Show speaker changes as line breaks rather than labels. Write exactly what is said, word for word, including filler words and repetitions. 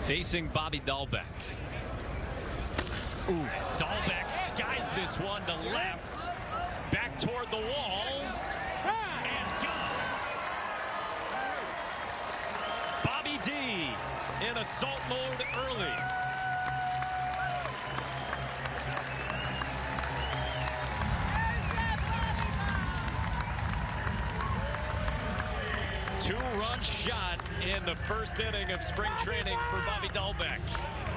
Facing Bobby Dalbec. Ooh, Dalbec skies this one to left. Back toward the wall. And gone. Bobby D in assault mode early. Two-run shot in the first inning of spring training for Bobby Dalbec.